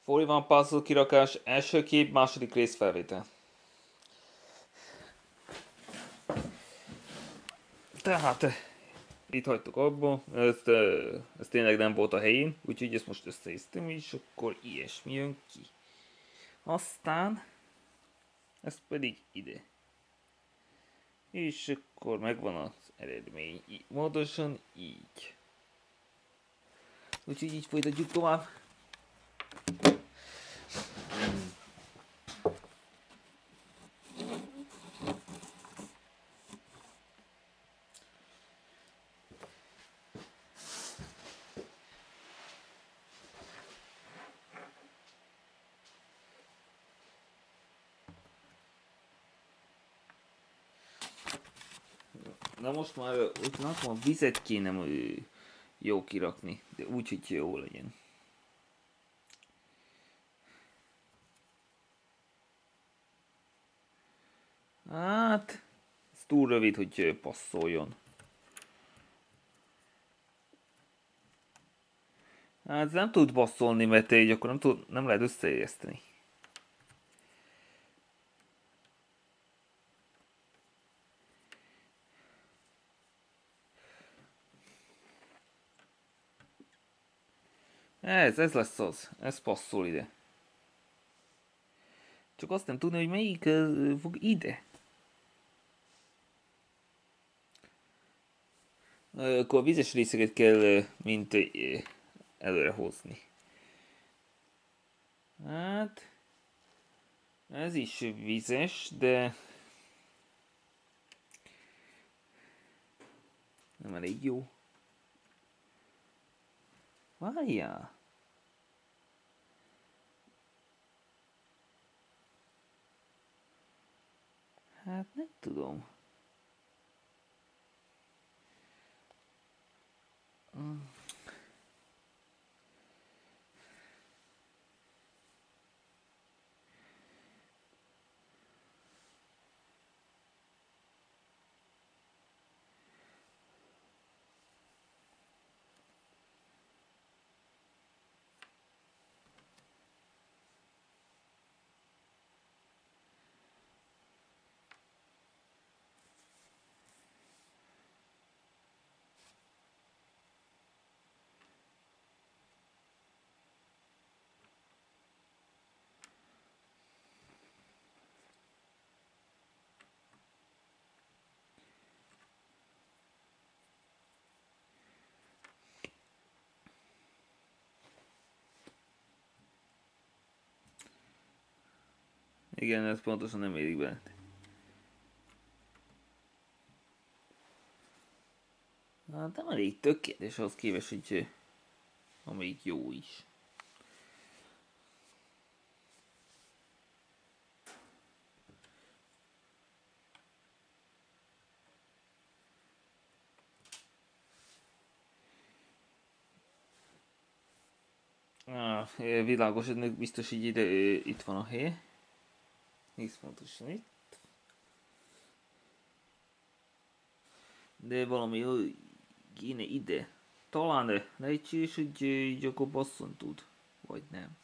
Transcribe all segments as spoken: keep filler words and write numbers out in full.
Fóri van puzzle kirakás, első kép, második rész felvétel. Tehát itt hagytuk abba, ez, ez tényleg nem volt a helyén, úgyhogy ezt most összeésztem, és akkor ilyesmi jön ki. Aztán, ez pedig ide. És akkor megvan az eredmény. Így, módosan így. Úgyhogy így folytatjuk tovább. Na most már úgy látom, a vizet kéne ö, jó kirakni, de úgy, hogy jó legyen. Hát, ez túl rövid, hogy ö, passzoljon. Hát ez nem tud passzolni, mert így akkor nem, tud, nem lehet összeéreszteni. Ez, ez lesz az. Ez passzol ide. Csak azt nem tudni, hogy melyik uh, fog ide. Uh, akkor a vizes részeket kell uh, mint uh, előre hozni. Hát... Ez is vizes, de... Nem elég jó. Várjál! Hát nem tudom. Mm. Igen, ez pontosan nem érik be. Hát nem elég tökéletes az képest, hogy amelyik jó is. Ah, világos, ennek biztos így ide, itt van a hely. Nézd pontosan itt. De valami hogy kéne ide. Talán lehetséges, hogy így akkor basszon tud. Vagy nem.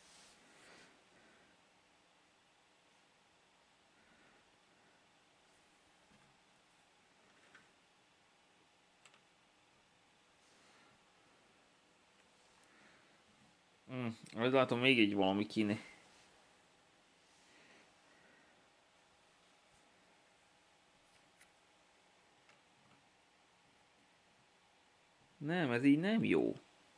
Hmm, azt látom még egy valami kéne. Nem, ez így nem jó.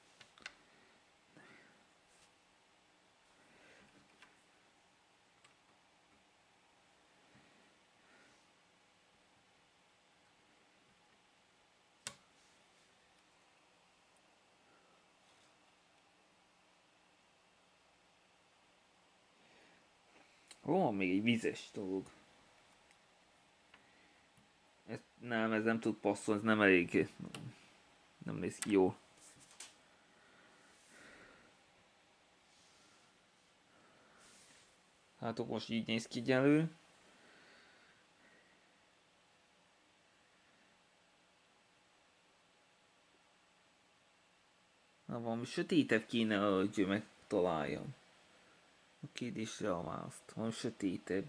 Van még egy vizes dolog. Ez, nem, ez nem tud passzolni, ez nem elég. Nem néz ki jól. Hát akkor most így néz ki egyelőre. Na valami sötétebb kéne, hogy megtaláljam. A kérdésre a választ. Van sötétebb.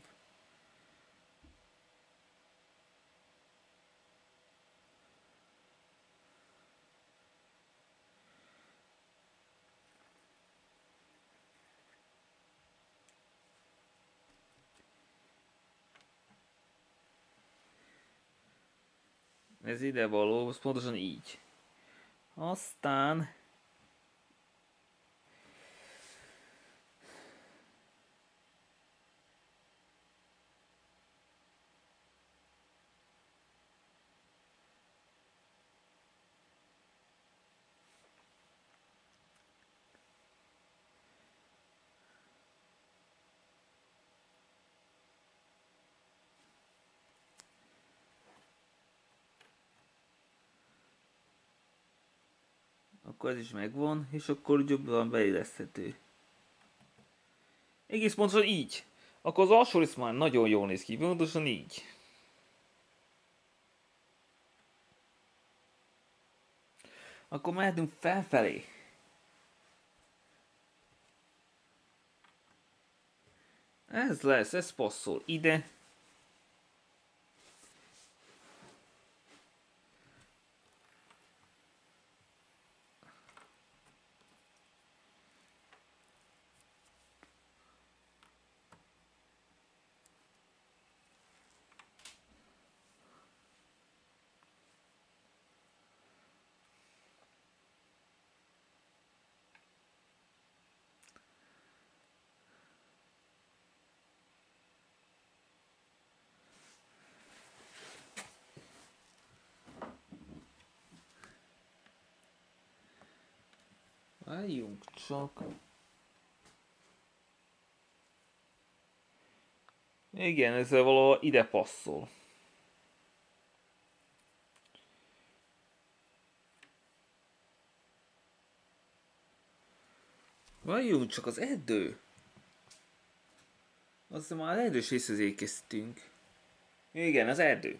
Ez ide való, az pontosan így. Aztán... Akkor ez is megvan, és akkor jobban beilleszthető. Egész pontosan így. Akkor az alsó rész már nagyon jól néz ki, pontosan így. Akkor mehetünk felfelé. Ez lesz, ez passzol ide. Álljunk csak. Igen, ez valahol ide passzol. Várjunk csak, az erdő. Azt hiszem már az erdős részhez érkeztünk. Igen, az erdő.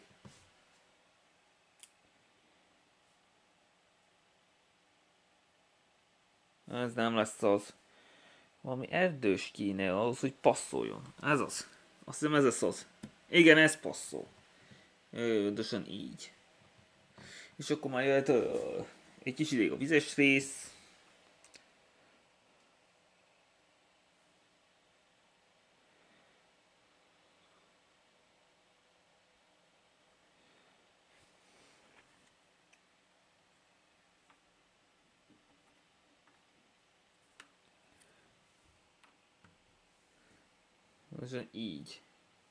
Ez nem lesz az. Valami erdős kéne ahhoz, hogy passzoljon. Ez az. Azt hiszem ez lesz az. Igen, ez passzol. Pontosan így. És akkor már jöhet uh, egy kis ideig a vizes rész. Pontosan így.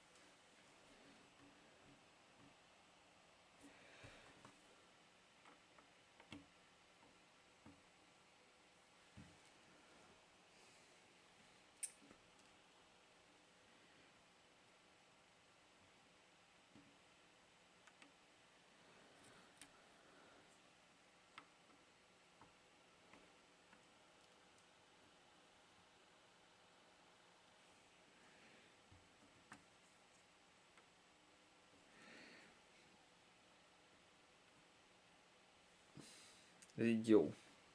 Ez így jó.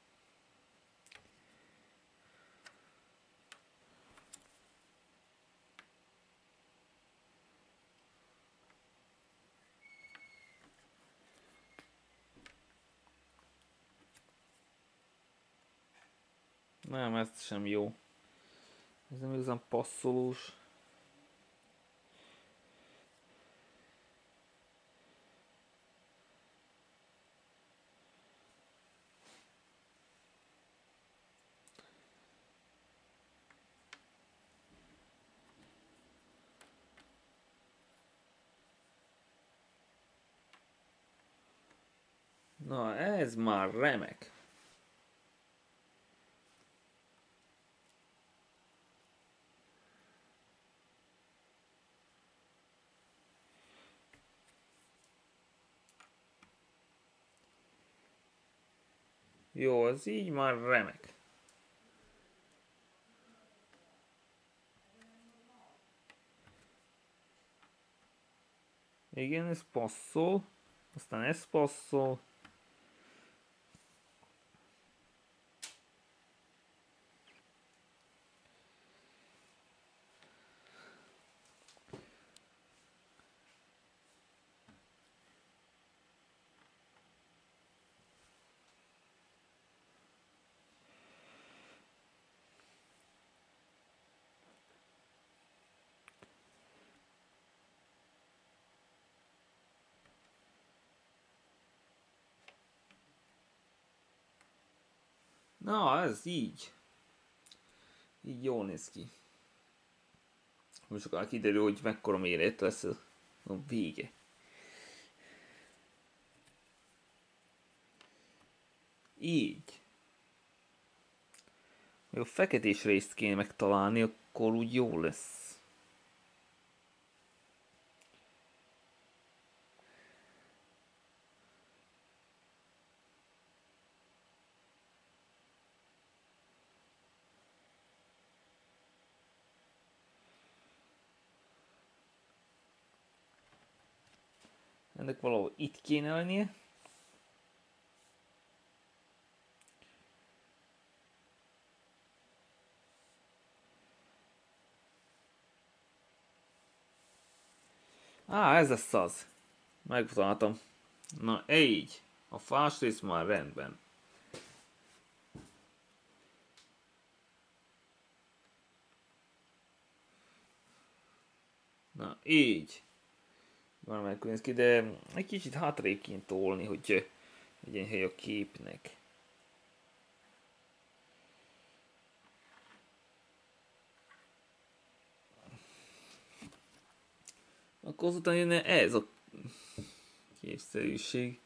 Nem, ez sem jó. Ez nem igazán passzolós. Na, ez már remek. Jó, ez így már remek. Igen, ez passzol. Aztán ez passzol. Na, ez így. Így jól néz ki. Most sokkal kiderül, hogy mekkora méret lesz a vége. Így. Ha a feketés részt kéne megtalálni, akkor úgy jó lesz. Ennek valahol itt kéne lennie. Á, ez lesz az. Megtaláltam. Na, így. A fás rész már rendben. Na, így. Valamelyik néz ki, de egy kicsit hátrébb kéne tolni, hogy legyen hely a képnek. Akkor azután jönne ez a képszerűség.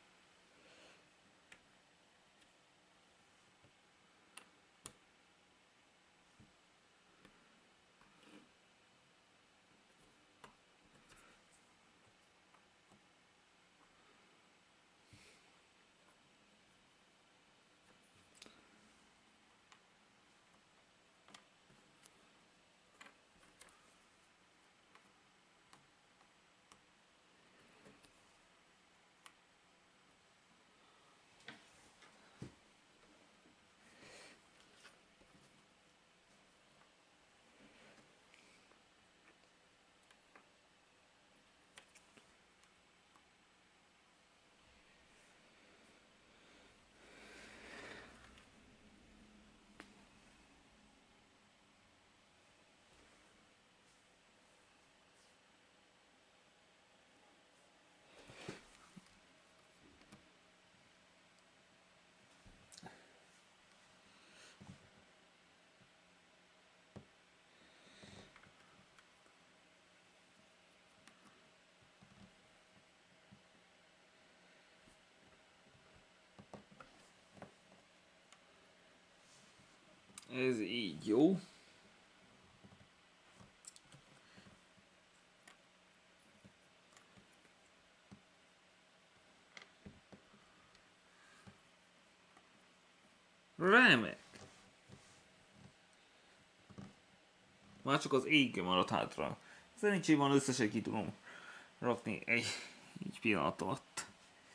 Ez így jó. Remek. Már csak az ég maradt hátra. Szerencsében összesen ki tudom rakni egy, egy pillanat alatt.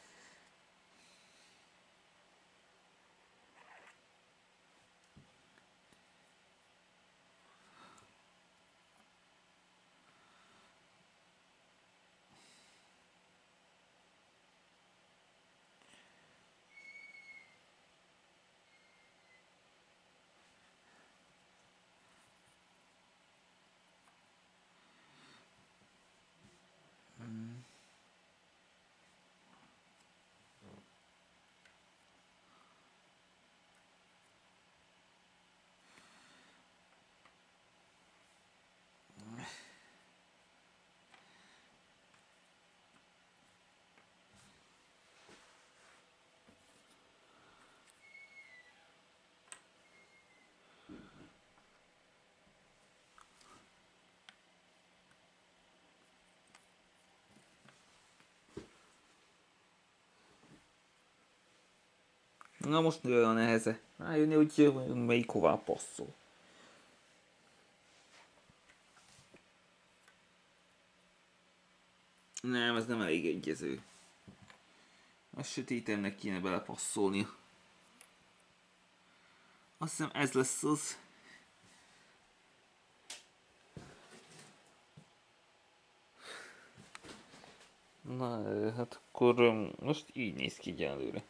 Na most nő a neheze. Rájönni, hogy melyik hová passzol. Nem, ez nem elég egyező. A sötétemnek kéne belepasszolni. Azt hiszem ez lesz az. Na, hát akkor most így néz ki egyelőre.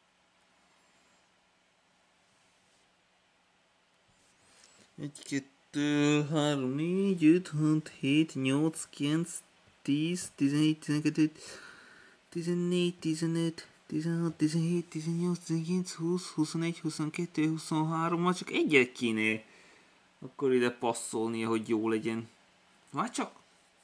Egy, kettő, három, négy, öt, hat, hét, nyolc, kilenc, tíz, tizenegy, tizenkettő, tizennégy, tizenöt, tizenhat, tizenhét, tizennyolc, tizenkilenc, húsz, huszonegy, huszonkettő, huszonhárom, már csak egyet kéne akkor ide passzolnia, hogy jó legyen. Már csak.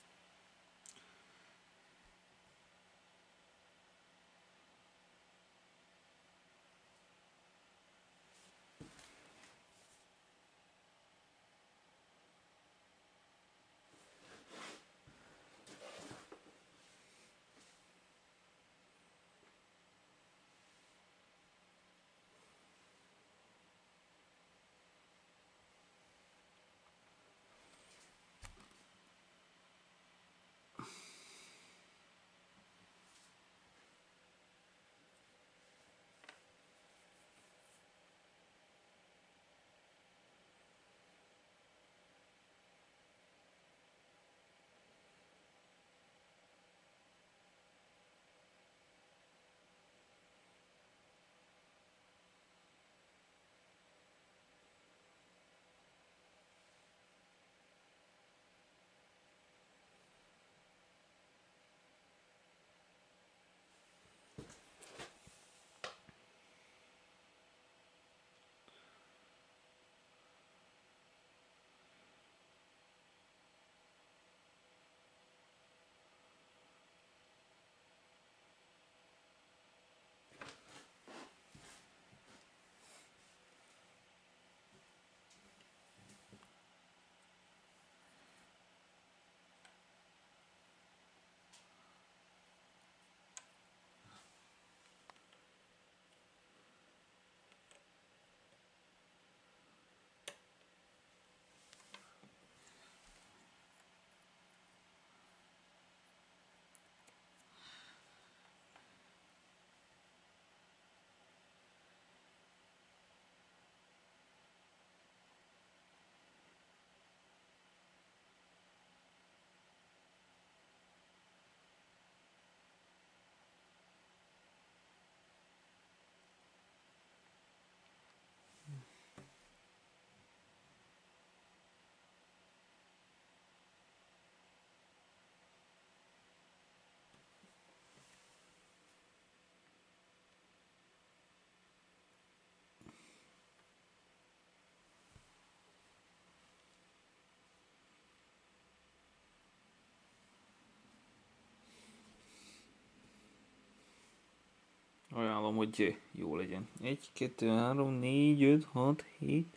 Ajánlom, hogy jó legyen. egy, kettő, három, négy, öt, hat, hét.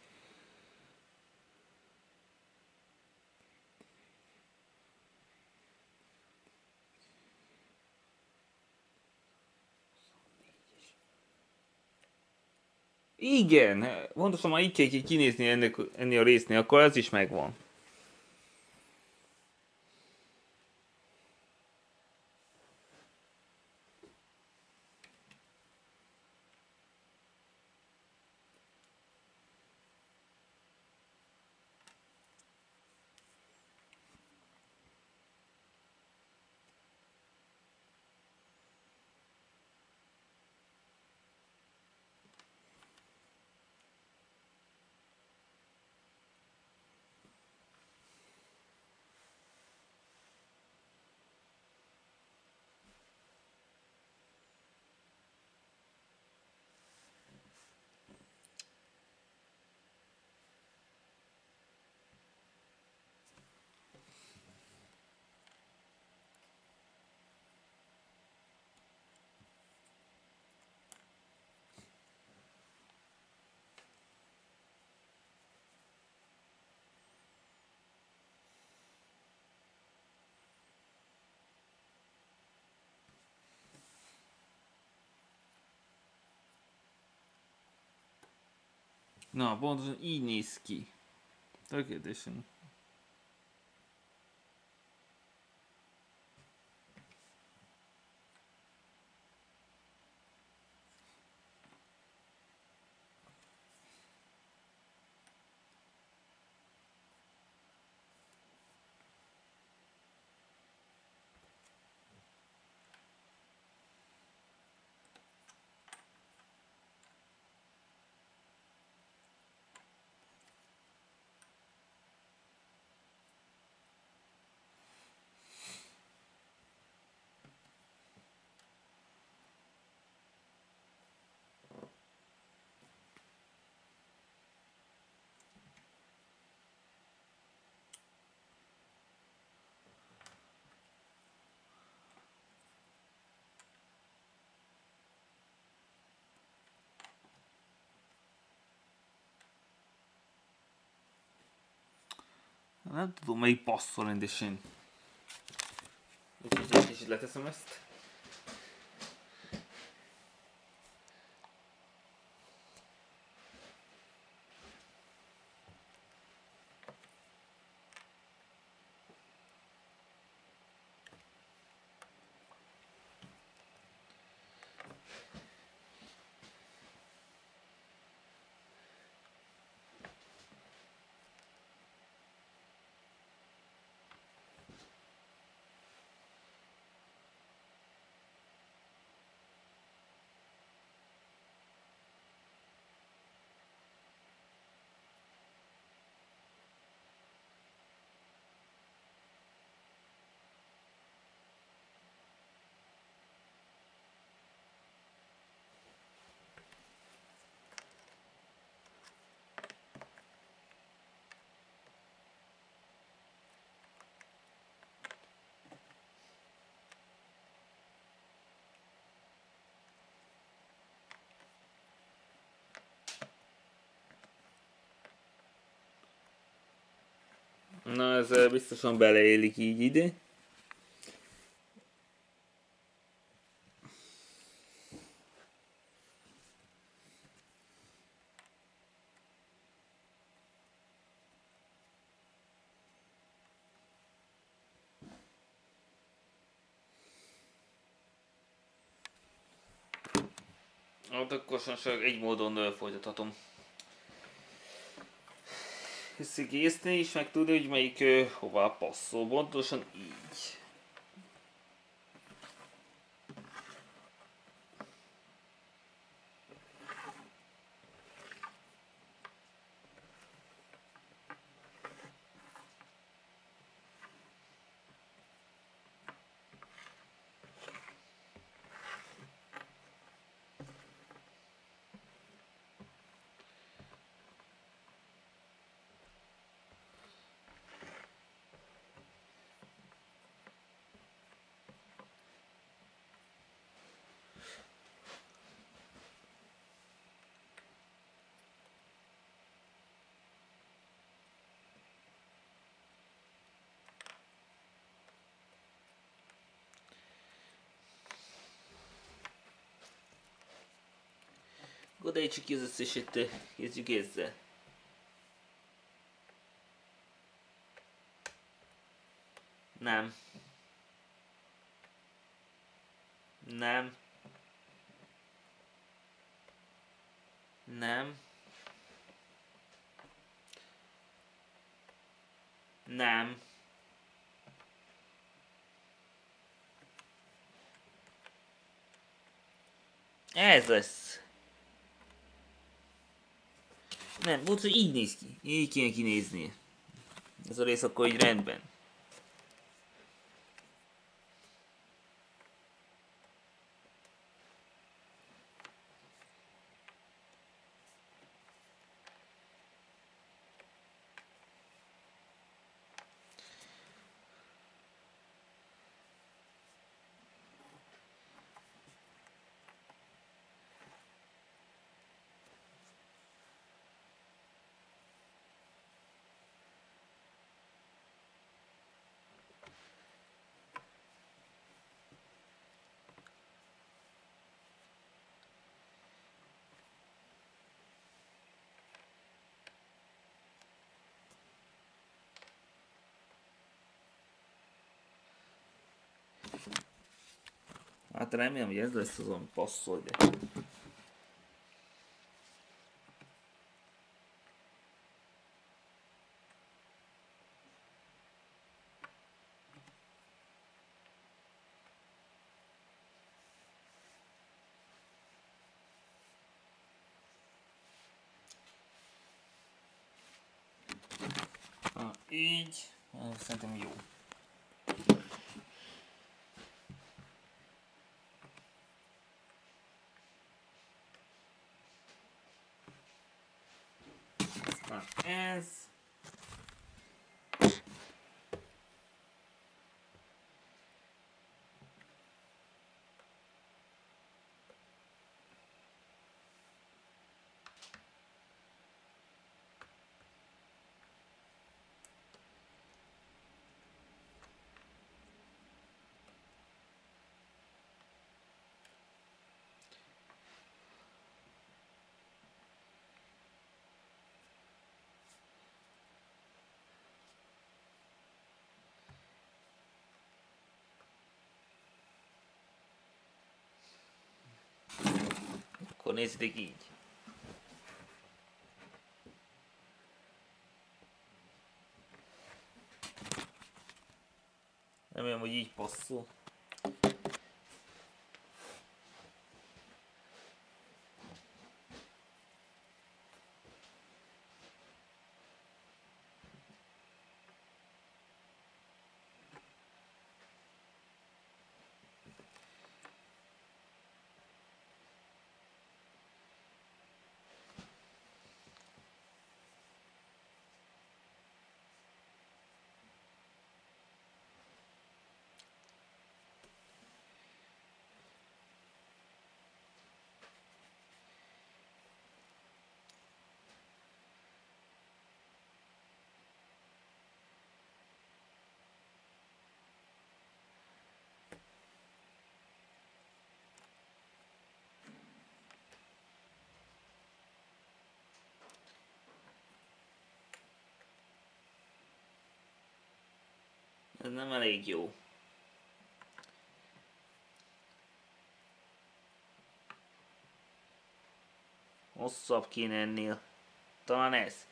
Igen, pontosan már így kell kinézni ennek, ennél a résznél, akkor ez is megvan. Na, pontosan így néz ki. Tökéletesen. Nem tudom melyik passzol rendesen. Úgyhogy egy kicsit leteszem ezt. Na ez biztosan beleélik így ide. Hát akkor csak egy módon folytathatom. Összegészni is meg tudni, hogy melyik uh, hová passzol, pontosan így. Odaítsuk ki az összeset, kezdjük ezzel. Nem. Nem. Nem. Nem. Ez lesz. Nem, volt, hogy így néz ki. Így kéne kinézni. Ez a rész akkor így rendben. Hát remélem, hogy ez lesz az, ami passzol, de... Ha, így, szerintem jó. Aztán ez. akkor nézzétek így. Remélem, hogy így passzol. Ez nem elég jó. Hosszabb kéne ennél. Talán ez.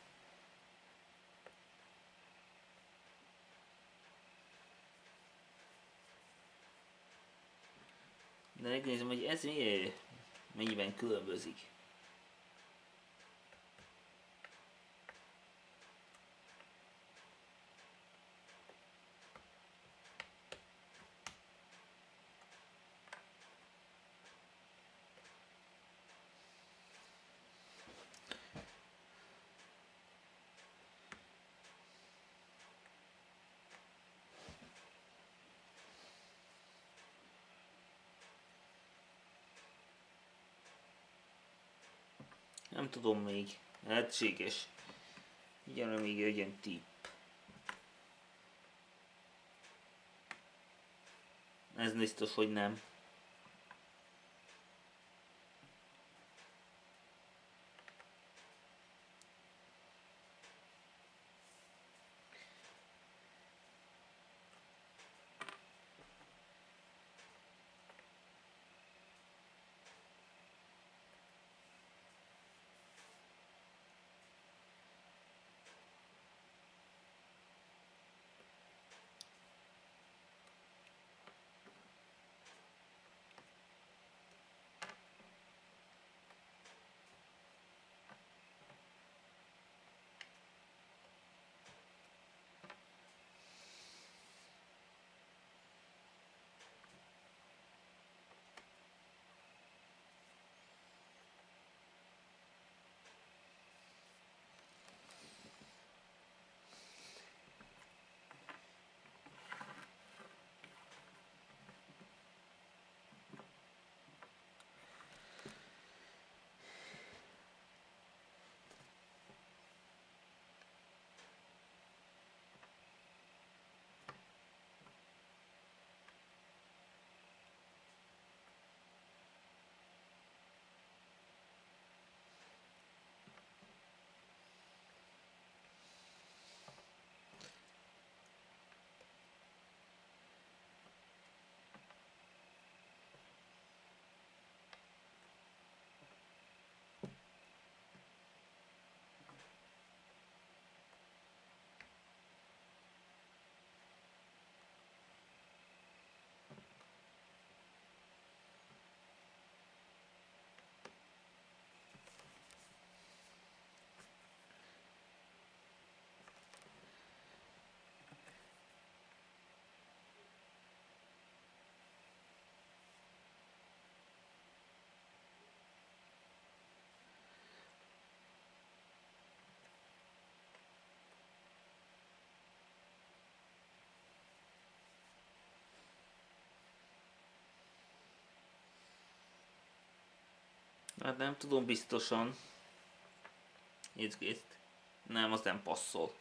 De megnézem, hogy ez miért, mennyiben különbözik. Nem tudom még. Lehetséges. Igen, még legyen tipp. Ez biztos, hogy nem. Hát nem tudom biztosan. Nézzük. Nem, az nem passzol.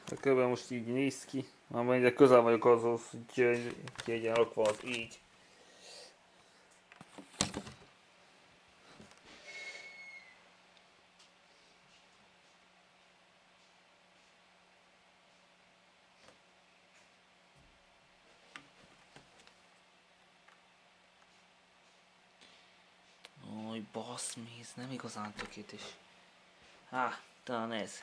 Körülbelül most így néz ki. Már mennyire közel vagyok azhoz, hogy ki ki legyen rakva az így. Ój, bassz mi, ez nem igazán tökéletes. Há, talán ez.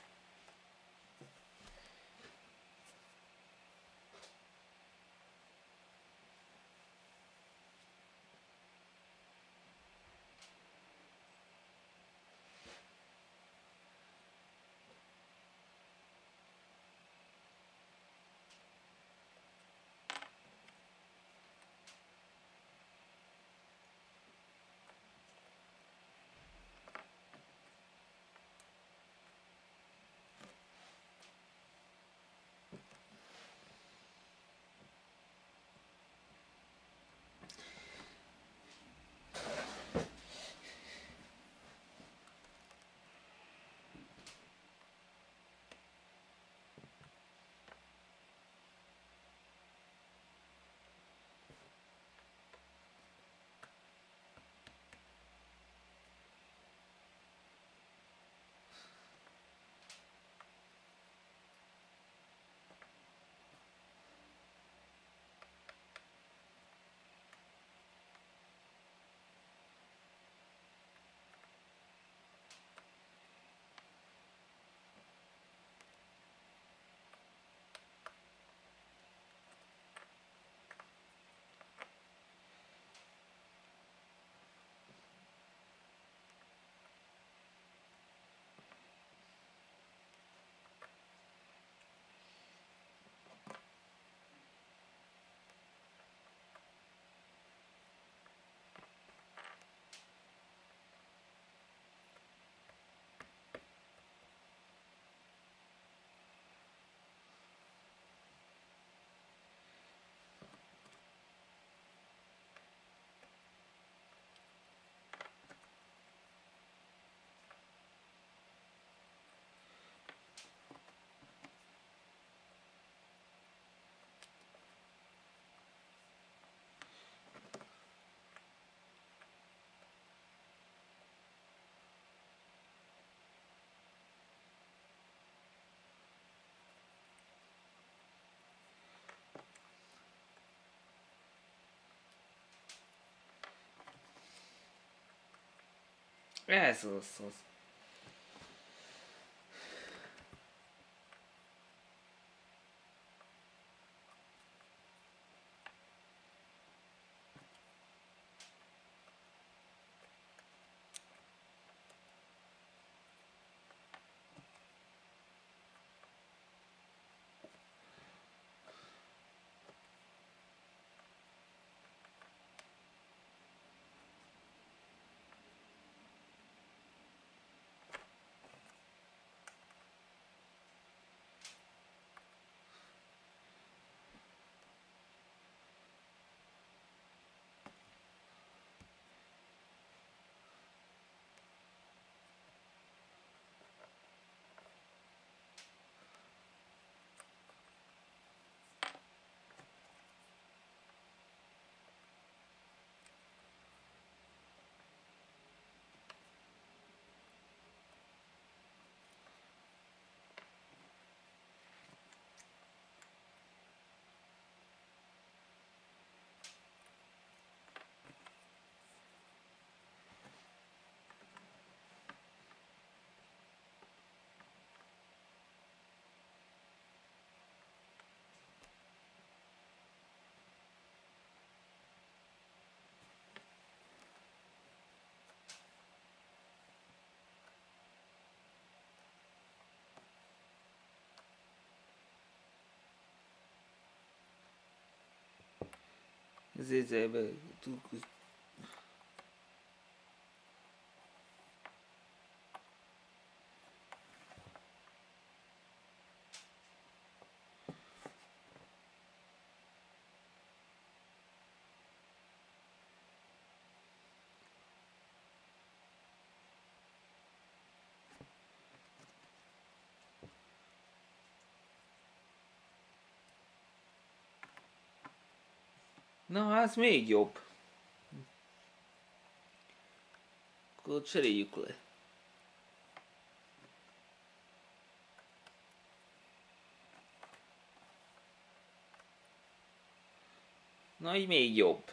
Ez az az. Ezért ebbe túl. Na, ez még jobb. Akkor cseréljük le. Na, így még jobb.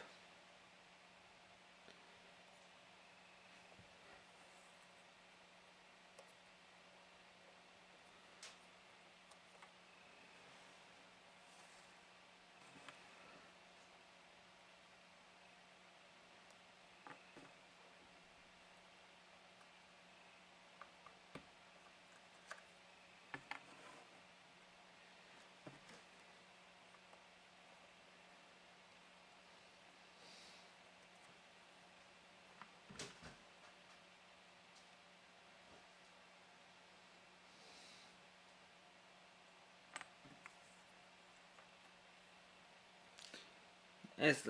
Ez...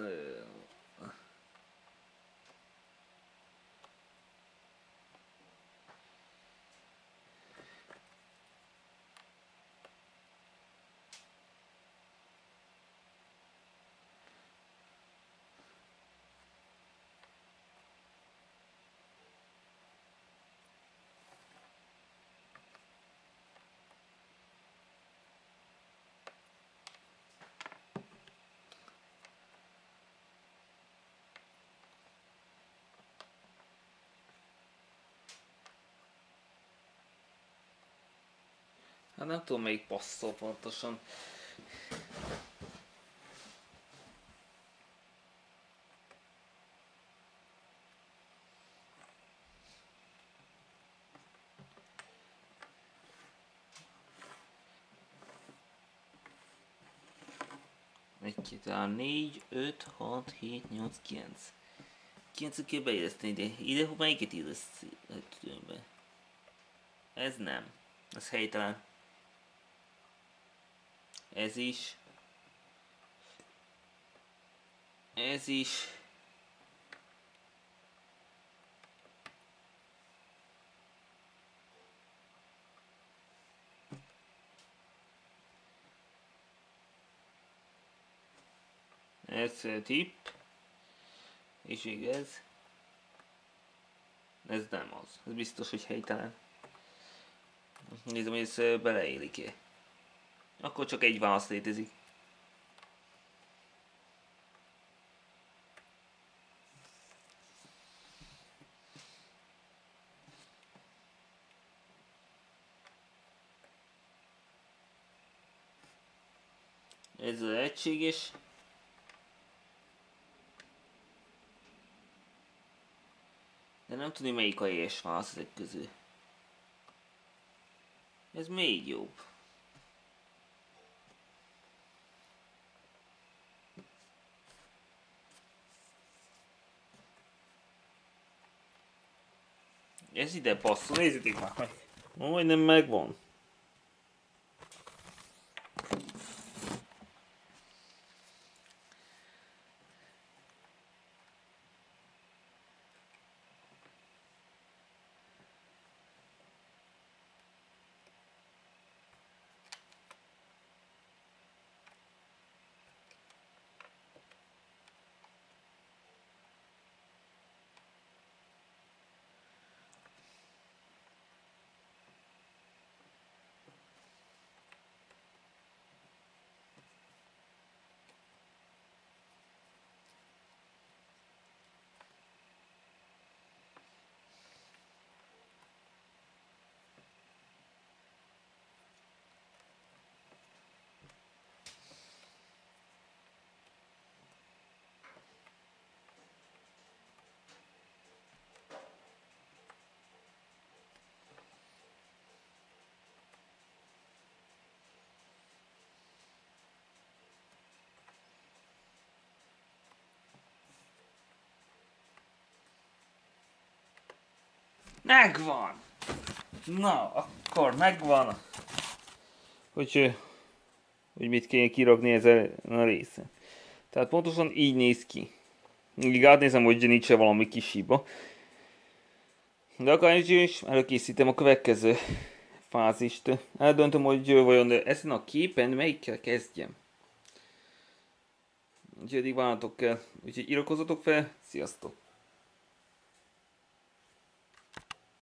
Hát nem tudom melyik passzol pontosan. egy, két, három, négy, öt, hat, hét, nyolc, kilenc. kilencet kell beilleszteni ide. Ide melyiket illeszteni be? Ez nem. Ez helytelen. Ez is. Ez is. Ez tip. És igaz. Ez nem az. Ez biztos, hogy helytelen. Nézem, hogy ez beleélik-e. Akkor csak egy válasz létezik. Ez az egységes. De nem tudni melyik a helyes válasz ezek közül. Ez még jobb. Ez ide passzol, nézzétek már meg. Majdnem megvan. Megvan! Na, akkor megvan, hogy, hogy mit kéne kirakni ezen a részen. Tehát pontosan így néz ki. Még átnézem, hogy nincs-e valami kis hiba. De akár is előkészítem a következő fázist. Eldöntöm, hogy vajon ezen a képen melyikkel kezdjem. úgyhogy eddig váltok kell. Úgyhogy iratkozzatok fel, sziasztok!